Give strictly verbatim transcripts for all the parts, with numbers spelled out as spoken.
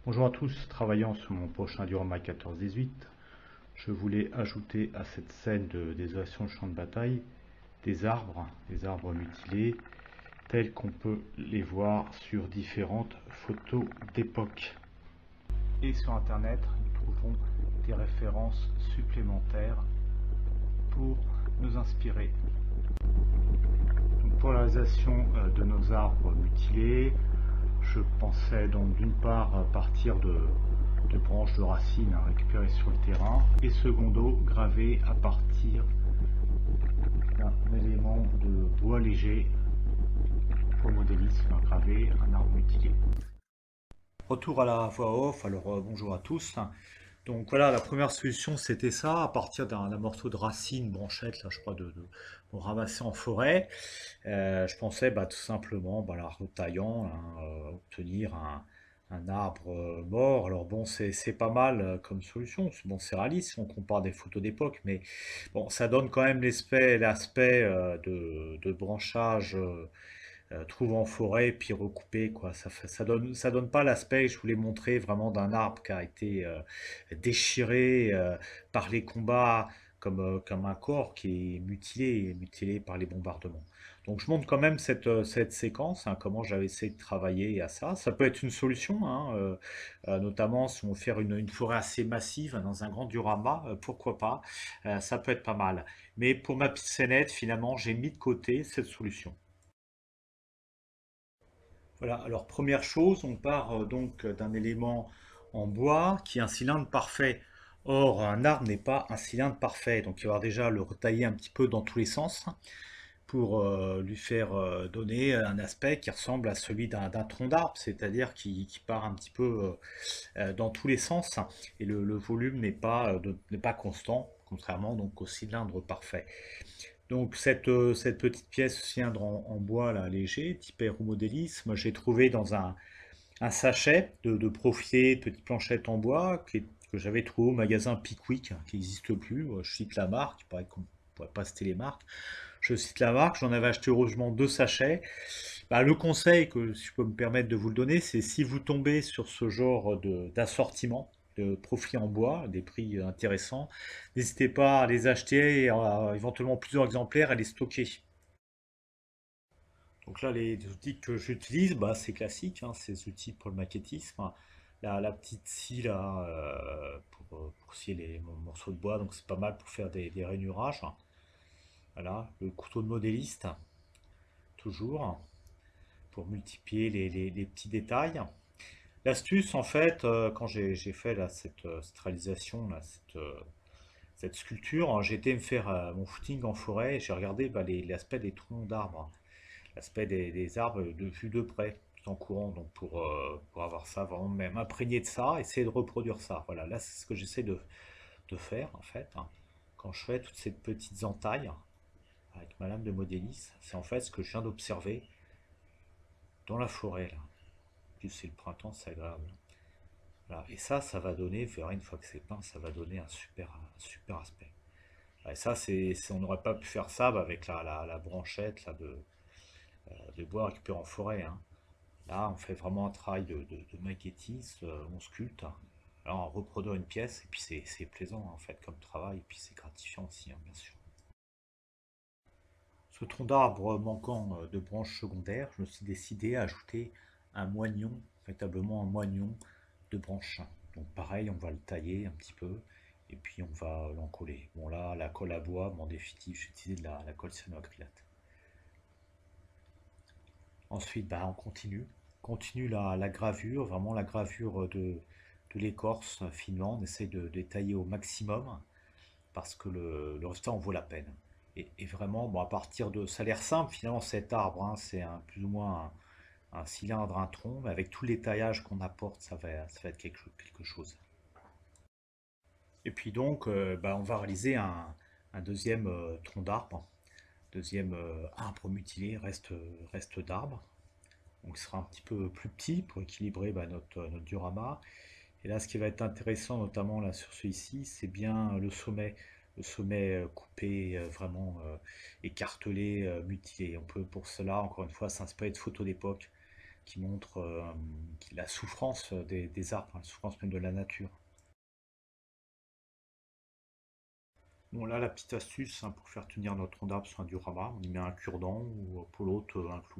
Bonjour à tous, travaillant sur mon prochain diorama quatorze dix-huit, je voulais ajouter à cette scène de désolation de champ de bataille des arbres, des arbres mutilés, tels qu'on peut les voir sur différentes photos d'époque. Et sur internet, nous trouvons des références supplémentaires pour nous inspirer. Donc, pour la réalisation de nos arbres mutilés, je pensais donc d'une part partir de, de branches de racines récupérées sur le terrain et secondo graver à partir d'un élément de bois léger pour modélisme, graver un arbre mutilé. Retour à la voix off, alors euh, bonjour à tous. Donc voilà, la première solution c'était ça, à partir d'un morceau de racine, branchette, là je crois, de, de, de ramasser en forêt. Euh, je pensais bah, tout simplement, bah, la retaillant, hein, euh, obtenir un, un arbre euh, mort. Alors bon, c'est pas mal euh, comme solution. Bon, c'est réaliste si on compare des photos d'époque, mais bon, ça donne quand même l'aspect l'aspect euh, de, de branchage euh, euh, trouvé en forêt puis recoupé, quoi. Ça, fait- ça donne, ça donne pas l'aspect que je voulais montrer vraiment d'un arbre qui a été euh, déchiré euh, par les combats, comme, euh, comme un corps qui est mutilé, mutilé par les bombardements. Donc je montre quand même cette, euh, cette séquence, hein, comment j'avais essayé de travailler à ça. Ça peut être une solution, hein, euh, euh, notamment si on veut faire une, une forêt assez massive dans un grand diorama, euh, pourquoi pas, euh, ça peut être pas mal. Mais pour ma petite scénette, finalement, j'ai mis de côté cette solution. Voilà, alors première chose, on part euh, donc d'un élément en bois qui est un cylindre parfait. Or, un arbre n'est pas un cylindre parfait, donc il va falloir déjà le retailler un petit peu dans tous les sens pour euh, lui faire euh, donner un aspect qui ressemble à celui d'un d'un tronc d'arbre, c'est-à-dire qui, qui part un petit peu euh, euh, dans tous les sens et le, le volume n'est pas, euh, de- n'est pas constant, contrairement donc au cylindre parfait. Donc cette, euh, cette petite pièce cylindre en, en bois là, léger, type aéromodélisme, j'ai trouvé dans un, un sachet de, de profilé, de petites planchettes en bois qui est- que j'avais trouvé au magasin Pickwick, hein, qui n'existe plus. Euh, Je cite la marque, il paraît qu'on ne pourrait pas citer les marques. Je cite la marque, j'en avais acheté heureusement deux sachets. Bah, le conseil que si je peux me permettre de vous le donner, c'est si vous tombez sur ce genre de- d'assortiment, de profils en bois, des prix intéressants, n'hésitez pas à les acheter, et à- éventuellement plusieurs exemplaires, et les stocker. Donc là, les outils que j'utilise, bah, c'est classique, hein, ces outils pour le maquettisme. La, la petite scie là, euh, pour, euh, pour scier les mon- morceaux de bois, donc c'est pas mal pour faire des, des rainurages. Voilà, le couteau de modéliste, toujours, pour multiplier les, les- les petits détails. L'astuce, en fait, euh, quand j'ai j'ai fait là, cette, euh, cette réalisation, là, cette, euh, cette sculpture, hein, j'ai été me faire euh, mon footing en forêt et j'ai regardé bah, les- l'aspect des troncs d'arbres, l'aspect des, des arbres de vue de près, tout en courant, donc pour, euh, pour avoir ça, vraiment même imprégné de ça, essayer de reproduire ça. Voilà, là c'est ce que j'essaie de, de faire en fait, hein. Quand je fais toutes ces petites entailles avec ma lame de modéliste, c'est en fait ce que je viens d'observer dans la forêt là. En plus c'est le printemps, c'est agréable. Voilà. Et ça, ça va donner, vous verrez une fois que c'est peint, ça va donner un super, un super aspect. Et ça, c'est, c'est- on n'aurait pas pu faire ça bah, avec la, la- la branchette là, de, euh, de bois récupéré en forêt, hein. Là, on fait vraiment un travail de, de, de maquettiste, euh, on sculpte. Alors, on reproduit une pièce, et puis c'est c'est plaisant en fait comme travail, et puis c'est gratifiant aussi, hein, bien sûr. Ce tronc d'arbre manquant euh, de branches secondaires, je me suis décidé à ajouter un moignon, véritablement un moignon de branches. Donc pareil, on va le tailler un petit peu et puis on va l'encoller. Bon là, la colle à bois, mais en définitive, j'ai utilisé de la, la colle cyanoacrylate. Ensuite, bah, on continue. Continue la, la gravure, vraiment la gravure de, de l'écorce finement. On essaye de détailler au maximum parce que le, le résultat en vaut la peine. Et, et vraiment, bon, à partir de... Ça a l'air simple finalement cet arbre, hein, c'est un, plus ou moins un, un cylindre, un tronc, mais avec tous les taillages qu'on apporte, ça va, ça va être quelque, quelque chose. Et puis donc, euh, bah, on va réaliser un, un deuxième euh, tronc d'arbre, deuxième euh, arbre mutilé, reste, reste d'arbre. Donc il sera un petit peu plus petit pour équilibrer bah, notre, notre diorama. Et là, ce qui va être intéressant, notamment là sur celui-ci, c'est bien le sommet. Le sommet euh, coupé, euh, vraiment euh, écartelé, euh, mutilé. On peut pour cela, encore une fois, s'inspirer de photos d'époque qui montre euh, la souffrance des, des arbres, la souffrance même de la nature. Bon, là, la petite astuce hein, pour faire tenir notre tronc d'arbre sur un diorama, on y met un cure-dent ou pour l'autre un clou.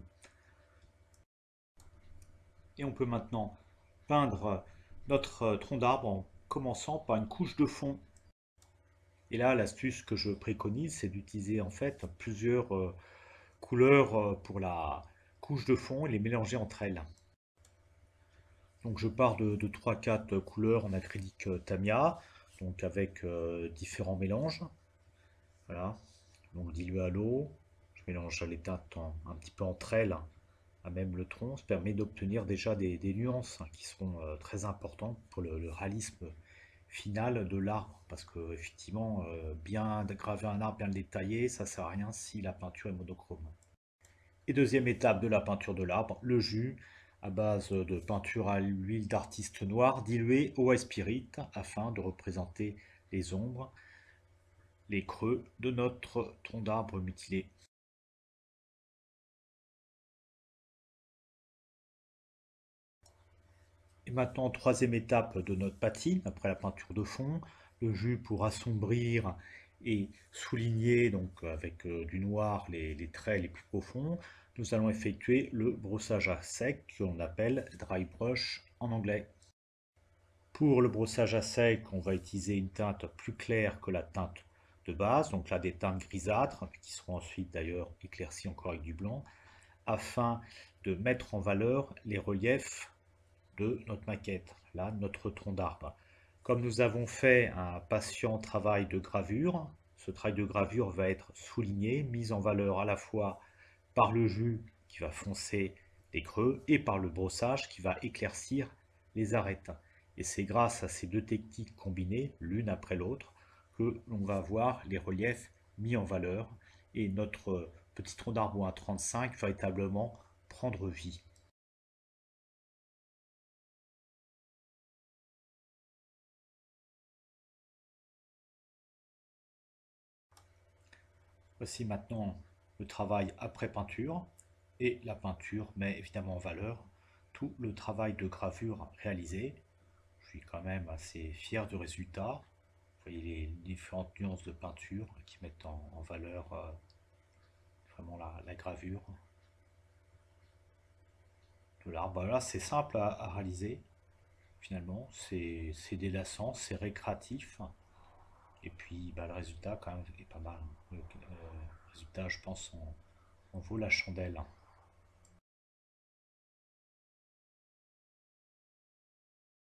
Et on peut maintenant peindre notre tronc d'arbre en commençant par une couche de fond. Et là, l'astuce que je préconise, c'est d'utiliser en fait plusieurs euh, couleurs euh, pour la couche de fond et les mélanger entre elles. Donc je pars de, de trois quatre couleurs en acrylique euh, Tamiya, donc avec euh, différents mélanges. Voilà, donc dilué à l'eau, je mélange les teintes en- un petit peu entre elles, à même le tronc, ça permet d'obtenir déjà des, des nuances hein, qui seront euh, très importantes pour le, le réalisme final de l'arbre, parce que effectivement, euh, bien graver un arbre, bien le détailler, ça sert à rien si la peinture est monochrome. Et deuxième étape de la peinture de l'arbre, le jus à base de peinture à l'huile d'artiste noir diluée au white spirit afin de représenter les ombres, les creux de notre tronc d'arbre mutilé. Et maintenant, troisième étape de notre patine, après la peinture de fond, le jus pour assombrir et souligner donc avec euh, du noir les, les traits les plus profonds, nous allons effectuer le brossage à sec qu'on appelle dry brush en anglais. Pour le brossage à sec, on va utiliser une teinte plus claire que la teinte de base, donc là des teintes grisâtres, qui seront ensuite d'ailleurs éclaircies encore avec du blanc, afin de mettre en valeur les reliefs de notre maquette, là notre tronc d'arbre. Comme nous avons fait un patient travail de gravure, ce travail de gravure va être souligné, mis en valeur à la fois par le jus qui va foncer les creux et par le brossage qui va éclaircir les arêtes. Et c'est grâce à ces deux techniques combinées, l'une après l'autre, que l'on va voir les reliefs mis en valeur et notre petit tronc d'arbre à trente-cinq véritablement prendre vie. Voici maintenant le travail après peinture et la peinture met évidemment en valeur tout le travail de gravure réalisé. Je suis quand même assez fier du résultat. Vous voyez les différentes nuances de peinture qui mettent en, en valeur euh, vraiment la, la gravure de l'arbre. Voilà, c'est simple à, à réaliser finalement, c'est délassant, c'est récréatif. Et puis bah, le résultat quand même est pas mal. Le euh, résultat je pense en, en vaut la chandelle.